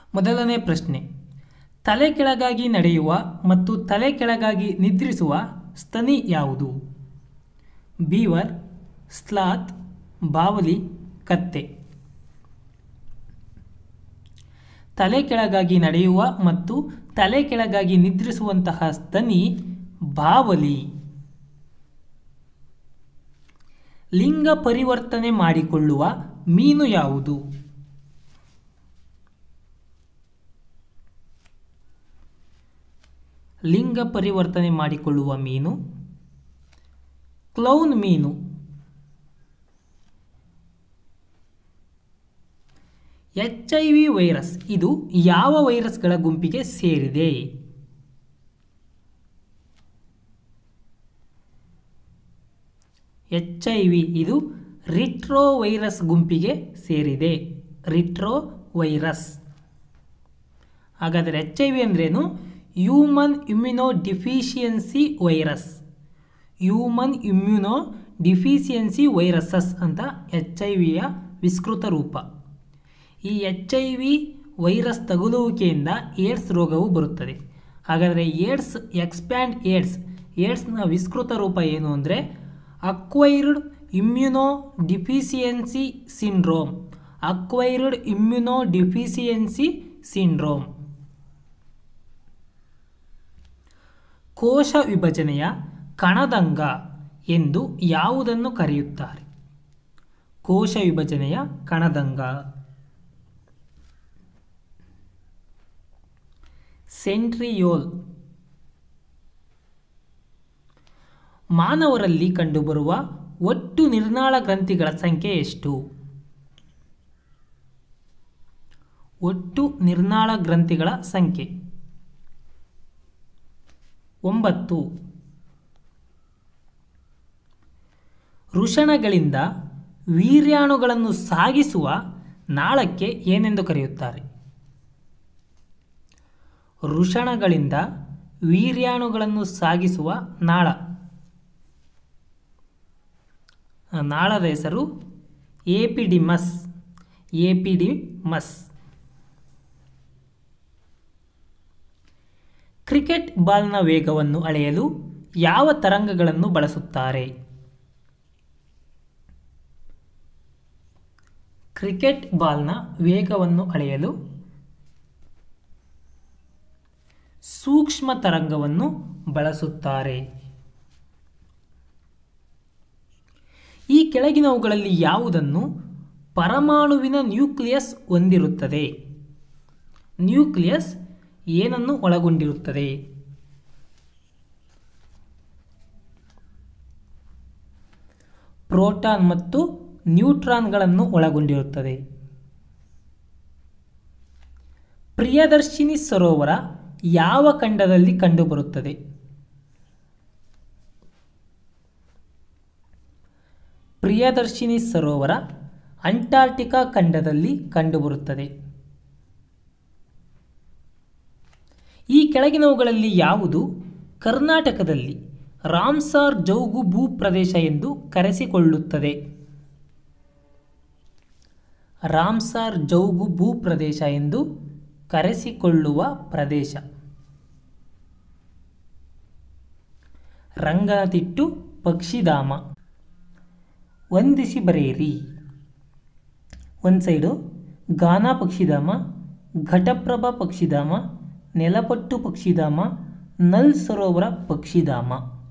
ಮೊದಲನೇ ಪ್ರಶ್ನೆ, ತಲೆ ಕೆಳಗಾಗಿ ನಡೆಯುವ ಮತ್ತು ತಲೆ ಕೆಳಗಾಗಿ ನಿದ್ರಿಸುವ ಸ್ತನಿ ಯಾವುದು? ಬೀವರ್, ಸ್ಲಾತ್, ಬಾವಲಿ, ಕತ್ತೆ. ತಲೆ ಕೆಳಗಾಗಿ ನಡೆಯುವ ಮತ್ತು ತಲೆ ಕೆಳಗಾಗಿ ನಿದ್ರಿಸುವಂತಹ ಸ್ತನಿ ಬಾವಲಿ. ಲಿಂಗ ಪರಿವರ್ತನೆ ಮಾಡಿಕೊಳ್ಳುವ ಮೀನು ಯಾವುದು? ಲಿಂಗ ಪರಿವರ್ತನೆ ಮಾಡಿಕೊಳ್ಳುವ ಮೀನು ಕ್ಲೌನ್ ಮೀನು. HIV ವೈರಸ್ ಇದು ಯಾವ ವೈರಸ್ಗಳ ಗುಂಪಿಗೆ ಸೇರಿದೆ? HIV ಇದು ರಿಟ್ರೋ ವೈರಸ್ ಗುಂಪಿಗೆ ಸೇರಿದೆ. Retrovirus. ಹಾಗಾದರೆ HIV ಅಂದ್ರೇನು? Human immunodeficiency virus. Human immunodeficiency viruses ಅಂತ HIV ವಿಸ್ತೃತ ರೂಪ. ಈ HIV ವೈರಸ್ ತಗುಲುವಿಕೆಯಿಂದ ಏಡ್ಸ್ ರೋಗವು ಬರುತ್ತದೆ. ಹಾಗಾದರೆ ಏಡ್ಸ್, ಎಕ್ಸ್ಪ್ಯಾಂಡ್ ಏಡ್ಸ್ನ ವಿಸ್ತೃತ ರೂಪ ಏನು ಅಂದರೆ acquired immunodeficiency syndrome. Acquired immunodeficiency syndrome. ಕೋಶ ವಿಭಜನೆಯ ಕಣದಂಗ ಎಂದು ಯಾವುದನ್ನು ಕರೆಯುತ್ತಾರೆ? ಕೋಶ ವಿಭಜನೆಯ ಕಣದಂಗ ಸೆಂಟ್ರಿಯೋಲ್. ಮಾನವರಲ್ಲಿ ಕಂಡುಬರುವ ಒಟ್ಟು ನಿರ್ನಾಳ ಗ್ರಂಥಿಗಳ ಸಂಖ್ಯೆ ಎಷ್ಟು? ಒಟ್ಟು ನಿರ್ನಾಳ ಗ್ರಂಥಿಗಳ ಸಂಖ್ಯೆ 9. ವೃಷಣಗಳಿಂದ ವೀರ್ಯಾಣುಗಳನ್ನು ಸಾಗಿಸುವ ನಾಳಕ್ಕೆ ಏನೆಂದು ಕರೆಯುತ್ತಾರೆ? ವೃಷಣಗಳಿಂದ ವೀರ್ಯಾಣುಗಳನ್ನು ಸಾಗಿಸುವ ನಾಳ. ನಾಳದ ಹೆಸರು ಎಪಿಡಿಮಸ್. ಎಪಿಡಿಮಸ್. ಕ್ರಿಕೆಟ್ ಬಾಲ್ನ ವೇಗವನ್ನು ಅಳೆಯಲು ಯಾವ ತರಂಗಗಳನ್ನು ಬಳಸುತ್ತಾರೆ? ಕ್ರಿಕೆಟ್ ಬಾಲ್ನ ವೇಗವನ್ನು ಅಳೆಯಲು ಸೂಕ್ಷ್ಮ ತರಂಗವನ್ನು ಬಳಸುತ್ತಾರೆ. ಈ ಕೆಳಗಿನವುಗಳಲ್ಲಿ ಯಾವುದನ್ನು ಪರಮಾಣುವಿನ ನ್ಯೂಕ್ಲಿಯಸ್ ಹೊಂದಿರುತ್ತದೆ? ನ್ಯೂಕ್ಲಿಯಸ್ ಏನನ್ನು ಒಳಗೊಂಡಿರುತ್ತದೆ? ಪ್ರೋಟಾನ್ ಮತ್ತು ನ್ಯೂಟ್ರಾನ್ಗಳನ್ನು ಒಳಗೊಂಡಿರುತ್ತದೆ. ಪ್ರಿಯದರ್ಶಿನಿ ಸರೋವರ ಯಾವ ಖಂಡದಲ್ಲಿ ಕಂಡುಬರುತ್ತದೆ? ಪ್ರಿಯದರ್ಶಿನಿ ಸರೋವರ ಅಂಟಾರ್ಟಿಕಾ ಖಂಡದಲ್ಲಿ ಕಂಡುಬರುತ್ತದೆ. ಈ ಕೆಳಗಿನವುಗಳಲ್ಲಿ ಯಾವುದು ಕರ್ನಾಟಕದಲ್ಲಿ ರಾಮ್ಸಾರ್ ಜೌಗು ಭೂಪ್ರದೇಶ ಎಂದು ಕರೆಸಿಕೊಳ್ಳುತ್ತದೆ? ರಾಮ್ಸಾರ್ ಜೌಗು ಭೂಪ್ರದೇಶ ಎಂದು ಕರೆಸಿಕೊಳ್ಳುವ ಪ್ರದೇಶ ರಂಗನತಿಟ್ಟು ಪಕ್ಷಿಧಾಮ. ವಂದಿಸಿ ಬರೆಯಿರಿ. ಒಂದು ಸೈಡು ಗಾನಾ ಪಕ್ಷಿಧಾಮ, ಘಟಪ್ರಭಾ ಪಕ್ಷಿಧಾಮ, ನೆಲಪಟ್ಟು ಪಕ್ಷಿಧಾಮ, ನಲ್ ಸರೋವರ ಪಕ್ಷಿಧಾಮ.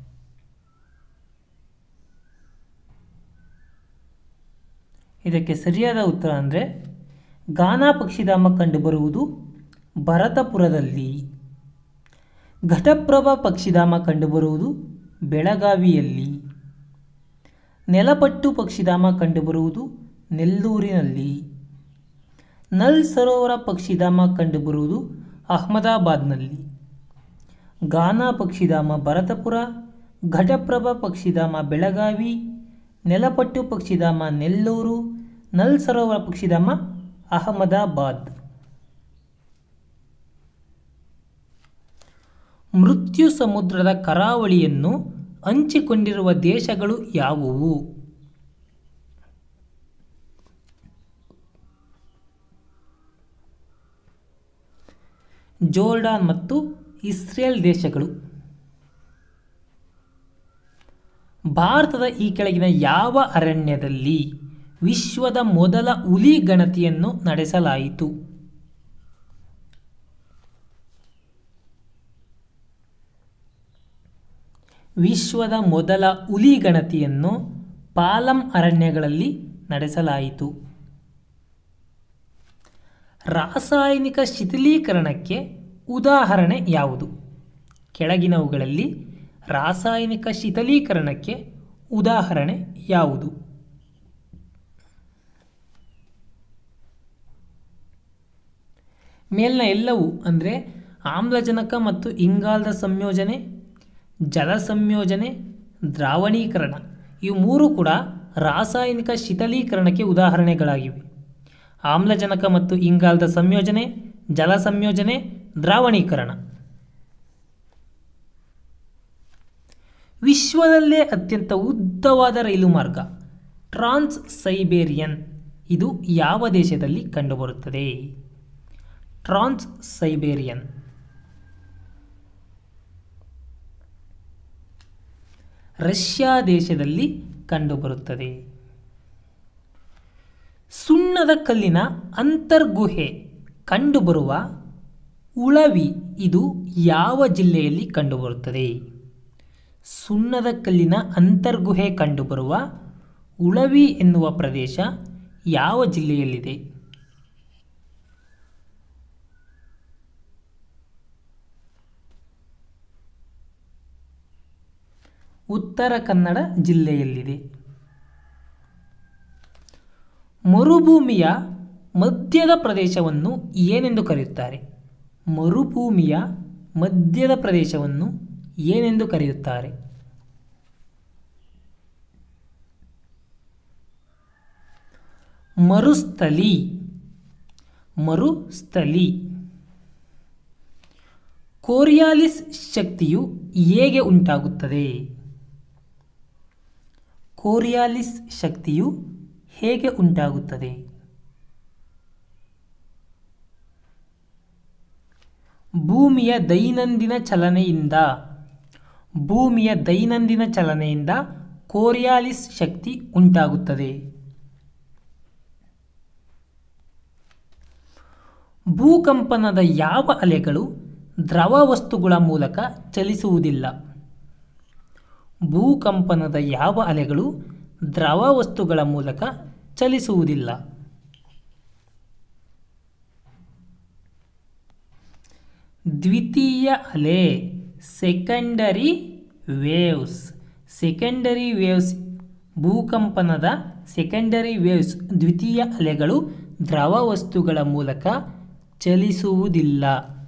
ಇದಕ್ಕೆ ಸರಿಯಾದ ಉತ್ತರ ಅಂದರೆ ಗಾನಾ ಪಕ್ಷಿಧಾಮ ಕಂಡುಬರುವುದು ಭರತಪುರದಲ್ಲಿ. ಘಟಪ್ರಭಾ ಪಕ್ಷಿಧಾಮ ಕಂಡುಬರುವುದು ಬೆಳಗಾವಿಯಲ್ಲಿ. ನೆಲಪಟ್ಟು ಪಕ್ಷಿಧಾಮ ಕಂಡುಬರುವುದು ನೆಲ್ಲೂರಿನಲ್ಲಿ. ನಲ್ ಸರೋವರ ಪಕ್ಷಿಧಾಮ ಕಂಡುಬರುವುದು ಅಹಮದಾಬಾದ್ನಲ್ಲಿ. ಗಾನಾ ಪಕ್ಷಿಧಾಮ ಭರತಪುರ, ಘಟಪ್ರಭಾ ಪಕ್ಷಿಧಾಮ ಬೆಳಗಾವಿ, ನೆಲಪಟ್ಟು ಪಕ್ಷಿಧಾಮ ನೆಲ್ಲೂರು, ನಲ್ ಸರೋವರ ಪಕ್ಷಿಧಾಮ ಅಹಮದಾಬಾದ್. ಮೃತ್ಯು ಸಮುದ್ರದ ಕರಾವಳಿಯನ್ನು ಹಂಚಿಕೊಂಡಿರುವ ದೇಶಗಳು ಯಾವುವು? ಜೋರ್ಡಾನ್ ಮತ್ತು ಇಸ್ರೇಲ್ ದೇಶಗಳು. ಭಾರತದ ಈ ಕೆಳಗಿನ ಯಾವ ಅರಣ್ಯದಲ್ಲಿ ವಿಶ್ವದ ಮೊದಲ ಹುಲಿ ಗಣತಿಯನ್ನು ನಡೆಸಲಾಯಿತು? ವಿಶ್ವದ ಮೊದಲ ಹುಲಿ ಗಣತಿಯನ್ನು ಪಾಲಂ ಅರಣ್ಯಗಳಲ್ಲಿ ನಡೆಸಲಾಯಿತು. ರಾಸಾಯನಿಕ ಶಿಥಿಲೀಕರಣಕ್ಕೆ ಉದಾಹರಣೆ ಯಾವುದು? ಕೆಳಗಿನವುಗಳಲ್ಲಿ ರಾಸಾಯನಿಕ ಶಿಥಿಲೀಕರಣಕ್ಕೆ ಉದಾಹರಣೆ ಯಾವುದು? ಮೇಲಿನ ಎಲ್ಲವೂ ಅಂದರೆ ಆಮ್ಲಜನಕ ಮತ್ತು ಇಂಗಾಲದ ಸಂಯೋಜನೆ, ಜಲ ಸಂಯೋಜನೆ, ದ್ರಾವಣೀಕರಣ, ಇವು ಮೂರು ಕೂಡ ರಾಸಾಯನಿಕ ಶಿಥಿಲೀಕರಣಕ್ಕೆ ಉದಾಹರಣೆಗಳಾಗಿವೆ. ಆಮ್ಲಜನಕ ಮತ್ತು ಇಂಗಾಲದ ಸಂಯೋಜನೆ, ಜಲ ಸಂಯೋಜನೆ, ದ್ರಾವಣೀಕರಣ. ವಿಶ್ವದಲ್ಲೇ ಅತ್ಯಂತ ಉದ್ದವಾದ ರೈಲು ಮಾರ್ಗ ಟ್ರಾನ್ಸ್ ಸೈಬೇರಿಯನ್, ಇದು ಯಾವ ದೇಶದಲ್ಲಿ ಕಂಡುಬರುತ್ತದೆ? ಟ್ರಾನ್ಸ್ ಸೈಬೇರಿಯನ್ ರಷ್ಯಾ ದೇಶದಲ್ಲಿ ಕಂಡುಬರುತ್ತದೆ. ಸುಣ್ಣದ ಕಲ್ಲಿನ ಅಂತರ್ಗುಹೆ ಕಂಡುಬರುವ ಉಳವಿ, ಇದು ಯಾವ ಜಿಲ್ಲೆಯಲ್ಲಿ ಕಂಡುಬರುತ್ತದೆ? ಸುಣ್ಣದ ಕಲ್ಲಿನ ಅಂತರ್ಗುಹೆ ಕಂಡುಬರುವ ಉಳವಿ ಎನ್ನುವ ಪ್ರದೇಶ ಯಾವ ಜಿಲ್ಲೆಯಲ್ಲಿದೆ? ಉತ್ತರ ಕನ್ನಡ ಜಿಲ್ಲೆಯಲ್ಲಿದೆ. ಮರುಭೂಮಿಯ ಮಧ್ಯದ ಪ್ರದೇಶವನ್ನು ಏನೆಂದು ಕರೆಯುತ್ತಾರೆ? ಮರುಭೂಮಿಯ ಮಧ್ಯದ ಪ್ರದೇಶವನ್ನು ಏನೆಂದು ಕರೆಯುತ್ತಾರೆ? ಮರುಸ್ಥಲಿ. ಮರುಸ್ಥಲಿ. ಕೋರಿಯಾಲಿಸ್ ಶಕ್ತಿಯು ಹೇಗೆ ಉಂಟಾಗುತ್ತದೆ? ಕೋರಿಯಾಲಿಸ್ ಶಕ್ತಿಯು ಹೇಗೆ ಉಂಟಾಗುತ್ತದೆ? ಭೂಮಿಯ ದೈನಂದಿನ ಚಲನೆಯಿಂದ. ಭೂಮಿಯ ದೈನಂದಿನ ಚಲನೆಯಿಂದ ಕೋರಿಯಾಲಿಸ್ ಶಕ್ತಿ ಉಂಟಾಗುತ್ತದೆ. ಭೂಕಂಪನದ ಯಾವ ಅಲೆಗಳು ದ್ರವ ವಸ್ತುಗಳ ಮೂಲಕ ಚಲಿಸುವುದಿಲ್ಲ? ಭೂಕಂಪನದ ಯಾವ ಅಲೆಗಳು ದ್ರವ ವಸ್ತುಗಳ ಮೂಲಕ ಚಲಿಸುವುದಿಲ್ಲ? ದ್ವಿತೀಯ ಅಲೆ, ಸೆಕೆಂಡರಿ ವೇವ್ಸ್. ಸೆಕೆಂಡರಿ ವೇವ್ಸ್, ಭೂಕಂಪನದ ಸೆಕೆಂಡರಿ ವೇವ್ಸ್, ದ್ವಿತೀಯ ಅಲೆಗಳು ದ್ರವ ವಸ್ತುಗಳ ಮೂಲಕ ಚಲಿಸುವುದಿಲ್ಲ.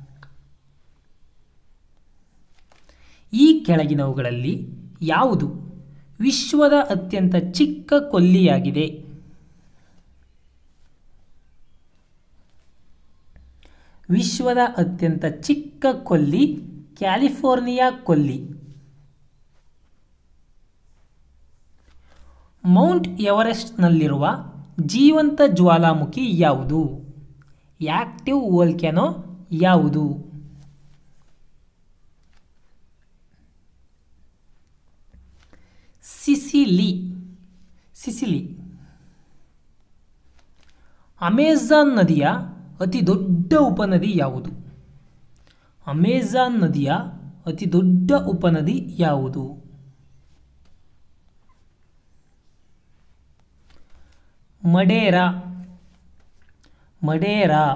ಈ ಕೆಳಗಿನವುಗಳಲ್ಲಿ ಯಾವುದು ವಿಶ್ವದ ಅತ್ಯಂತ ಚಿಕ್ಕ ಕೊಲ್ಲಿಯಾಗಿದೆ? ವಿಶ್ವದ ಅತ್ಯಂತ ಚಿಕ್ಕ ಕೊಲ್ಲಿ ಕ್ಯಾಲಿಫೋರ್ನಿಯಾ ಕೊಲ್ಲಿ. ಮೌಂಟ್ ಎವರೆಸ್ಟ್ನಲ್ಲಿರುವ ಜೀವಂತ ಜ್ವಾಲಾಮುಖಿ ಯಾವುದು? ಆಕ್ಟಿವ್ ವೋಲ್ಕ್ಯಾನೋ ಯಾವುದು? ಸಿಸಿಲಿ. ಸಿಸಿಲಿ. ಅಮೆಜಾನ್ ನದಿಯ ಅತಿ ದೊಡ್ಡ ಉಪನದಿ ಯಾವುದು? ಅಮೆಜಾನ್ ನದಿಯ ಅತಿ ದೊಡ್ಡ ಉಪನದಿ ಯಾವುದು? ಮಡೇರಾ. ಮಡೇರಾ.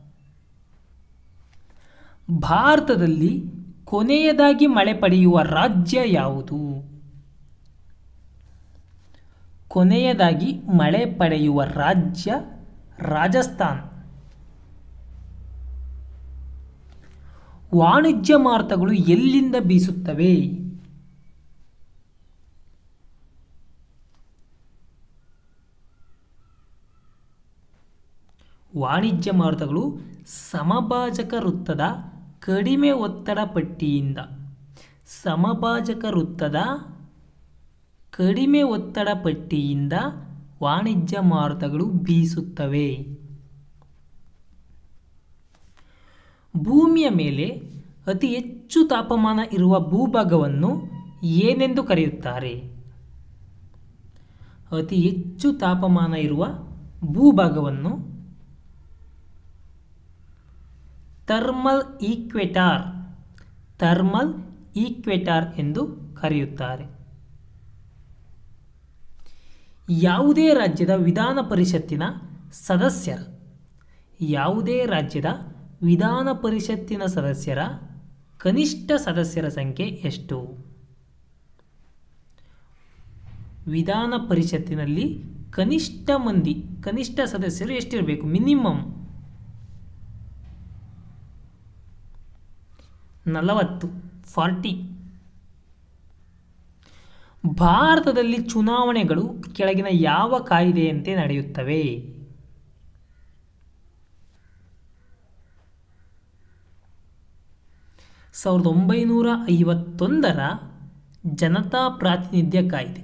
ಭಾರತದಲ್ಲಿ ಕೊನೆಯದಾಗಿ ಮಳೆ ಪಡೆಯುವ ರಾಜ್ಯ ಯಾವುದು? ಕೊನೆಯದಾಗಿ ಮಳೆ ಪಡೆಯುವ ರಾಜ್ಯ ರಾಜಸ್ಥಾನ್. ವಾಣಿಜ್ಯ ಮಾರುತಗಳು ಎಲ್ಲಿಂದ ಬೀಸುತ್ತವೆ? ವಾಣಿಜ್ಯ ಮಾರುತಗಳು ಸಮಭಾಜಕ ವೃತ್ತದ ಕಡಿಮೆ ಒತ್ತಡ ಪಟ್ಟಿಯಿಂದ. ಸಮಭಾಜಕ ವೃತ್ತದ ಕಡಿಮೆ ಒತ್ತಡ ಪಟ್ಟಿಯಿಂದ ವಾಣಿಜ್ಯ ಮಾರುತಗಳು ಬೀಸುತ್ತವೆ. ಭೂಮಿಯ ಮೇಲೆ ಅತಿ ಹೆಚ್ಚು ತಾಪಮಾನ ಇರುವ ಭೂಭಾಗವನ್ನು ಏನೆಂದು ಕರೆಯುತ್ತಾರೆ? ಅತಿ ಹೆಚ್ಚು ತಾಪಮಾನ ಇರುವ ಭೂಭಾಗವನ್ನು ಥರ್ಮಲ್ ಈಕ್ವೆಟಾರ್ ಎಂದು ಕರೆಯುತ್ತಾರೆ. ಯಾವುದೇ ರಾಜ್ಯದ ವಿಧಾನ ಪರಿಷತ್ತಿನ ಸದಸ್ಯರ ಕನಿಷ್ಠ ಸದಸ್ಯರ ಸಂಖ್ಯೆ ಎಷ್ಟು? ವಿಧಾನ ಪರಿಷತ್ತಿನಲ್ಲಿ ಕನಿಷ್ಠ ಸದಸ್ಯರು ಎಷ್ಟಿರಬೇಕು? ಮಿನಿಮಮ್ 40. ಭಾರತದಲ್ಲಿ ಚುನಾವಣೆಗಳು ಕೆಳಗಿನ ಯಾವ ಕಾಯ್ದೆಯಂತೆ ನಡೆಯುತ್ತವೆ? ಸಾವಿರದ 1951ರ ಜನತಾ ಪ್ರಾತಿನಿಧ್ಯ ಕಾಯ್ದೆ.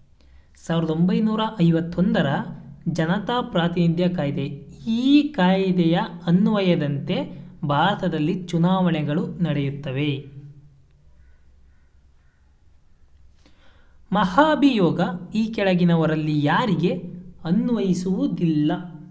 1951ರ ಜನತಾ ಪ್ರಾತಿನಿಧ್ಯ ಕಾಯ್ದೆ. ಈ ಕಾಯ್ದೆಯ ಅನ್ವಯದಂತೆ ಭಾರತದಲ್ಲಿ ಚುನಾವಣೆಗಳು ನಡೆಯುತ್ತವೆ. ಮಹಾಭಿಯೋಗ ಈ ಕೆಳಗಿನವರಲ್ಲಿ ಯಾರಿಗೆ ಅನ್ವಯಿಸುವುದಿಲ್ಲ?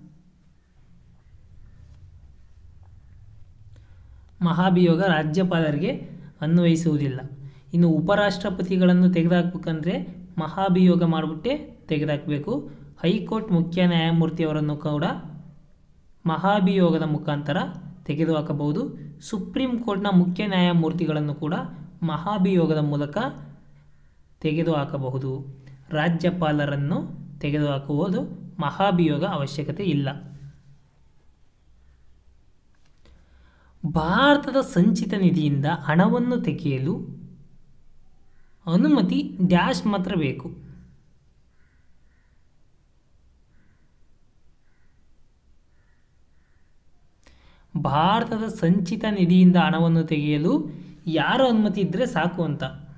ಮಹಾಭಿಯೋಗ ರಾಜ್ಯಪಾಲರಿಗೆ ಅನ್ವಯಿಸುವುದಿಲ್ಲ. ಇನ್ನು ಉಪರಾಷ್ಟ್ರಪತಿಗಳನ್ನು ತೆಗೆದುಹಾಕಬೇಕಂದ್ರೆ ಮಹಾಭಿಯೋಗ ಮಾಡಿಬಿಟ್ಟೆ ತೆಗೆದುಹಾಕಬೇಕು. ಹೈಕೋರ್ಟ್ ಮುಖ್ಯ ನ್ಯಾಯಮೂರ್ತಿಯವರನ್ನು ಕೂಡ ಮಹಾಭಿಯೋಗದ ಮುಖಾಂತರ ತೆಗೆದುಹಾಕಬಹುದು. ಸುಪ್ರೀಂ ಕೋರ್ಟ್ನ ಮುಖ್ಯ ನ್ಯಾಯಮೂರ್ತಿಗಳನ್ನು ಕೂಡ ಮಹಾಭಿಯೋಗದ ಮೂಲಕ ತೆಗೆದುಹಾಕಬಹುದು. ರಾಜ್ಯಪಾಲರನ್ನು ತೆಗೆದುಹಾಕುವುದು ಮಹಾಭಿಯೋಗ ಅವಶ್ಯಕತೆ ಇಲ್ಲ. ಭಾರತದ ಸಂಚಿತ ನಿಧಿಯಿಂದ ಹಣವನ್ನು ತೆಗೆಯಲು ಅನುಮತಿ ಡ್ಯಾಶ್ ಮಾತ್ರ ಬೇಕು. ಭಾರತದ ಸಂಚಿತ ನಿಧಿಯಿಂದ ಹಣವನ್ನು ತೆಗೆಯಲು ಯಾರ ಅನುಮತಿ ಇದ್ದರೆ ಸಾಕು ಅಂತ.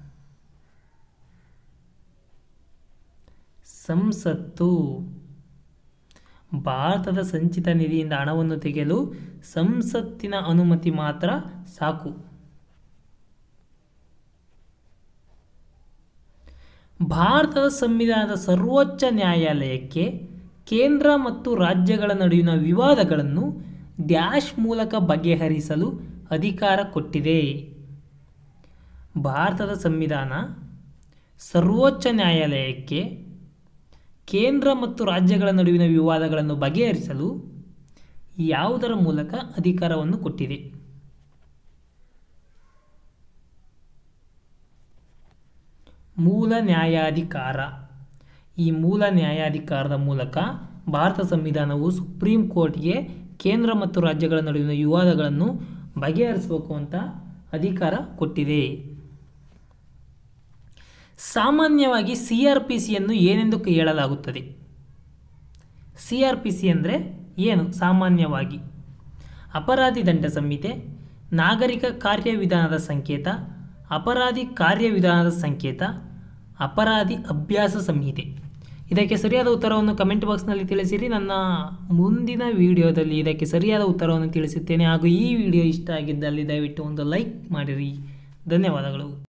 ಸಂಸತ್ತು. ಭಾರತದ ಸಂಚಿತ ನಿಧಿಯಿಂದ ಹಣವನ್ನು ತೆಗೆಯಲು ಸಂಸತ್ತಿನ ಅನುಮತಿ ಮಾತ್ರ ಸಾಕು. ಭಾರತದ ಸಂವಿಧಾನದ ಸರ್ವೋಚ್ಚ ನ್ಯಾಯಾಲಯಕ್ಕೆ ಕೇಂದ್ರ ಮತ್ತು ರಾಜ್ಯಗಳ ನಡುವಿನ ವಿವಾದಗಳನ್ನು ಡ್ಯಾಶ್ ಮೂಲಕ ಬಗೆಹರಿಸಲು ಅಧಿಕಾರ ಕೊಟ್ಟಿದೆ. ಭಾರತದ ಸಂವಿಧಾನ ಸರ್ವೋಚ್ಚ ನ್ಯಾಯಾಲಯಕ್ಕೆ ಕೇಂದ್ರ ಮತ್ತು ರಾಜ್ಯಗಳ ನಡುವಿನ ವಿವಾದಗಳನ್ನು ಬಗೆಹರಿಸಲು ಯಾವುದರ ಮೂಲಕ ಅಧಿಕಾರವನ್ನು ಕೊಟ್ಟಿದೆ? ಮೂಲ ನ್ಯಾಯಾಧಿಕಾರ. ಈ ಮೂಲ ನ್ಯಾಯಾಧಿಕಾರದ ಮೂಲಕ ಭಾರತ ಸಂವಿಧಾನವು ಸುಪ್ರೀಂ ಕೋರ್ಟ್ಗೆ ಕೇಂದ್ರ ಮತ್ತು ರಾಜ್ಯಗಳ ನಡುವಿನ ವಿವಾದಗಳನ್ನು ಬಗೆಹರಿಸಬೇಕು ಅಂತ ಅಧಿಕಾರ ಕೊಟ್ಟಿದೆ. ಸಾಮಾನ್ಯವಾಗಿ CRPCಯನ್ನು ಏನೆಂದು ಹೇಳಲಾಗುತ್ತದೆ? CRPC ಅಂದರೆ ಏನು? ಸಾಮಾನ್ಯವಾಗಿ ಅಪರಾಧಿ ದಂಡ ಸಂಹಿತೆ, ನಾಗರಿಕ ಕಾರ್ಯವಿಧಾನದ ಸಂಕೇತ, ಅಪರಾಧಿ ಕಾರ್ಯವಿಧಾನದ ಸಂಕೇತ, ಅಪರಾಧಿ ಅಭ್ಯಾಸ ಸಂಹಿತೆ. ಇದಕ್ಕೆ ಸರಿಯಾದ ಉತ್ತರವನ್ನು ಕಮೆಂಟ್ ಬಾಕ್ಸ್ನಲ್ಲಿ ತಿಳಿಸಿರಿ. ನನ್ನ ಮುಂದಿನ ವಿಡಿಯೋದಲ್ಲಿ ಇದಕ್ಕೆ ಸರಿಯಾದ ಉತ್ತರವನ್ನು ತಿಳಿಸುತ್ತೇನೆ. ಹಾಗೂ ಈ ವಿಡಿಯೋ ಇಷ್ಟ ಆಗಿದ್ದಲ್ಲಿ ದಯವಿಟ್ಟು ಒಂದು ಲೈಕ್ ಮಾಡಿರಿ. ಧನ್ಯವಾದಗಳು.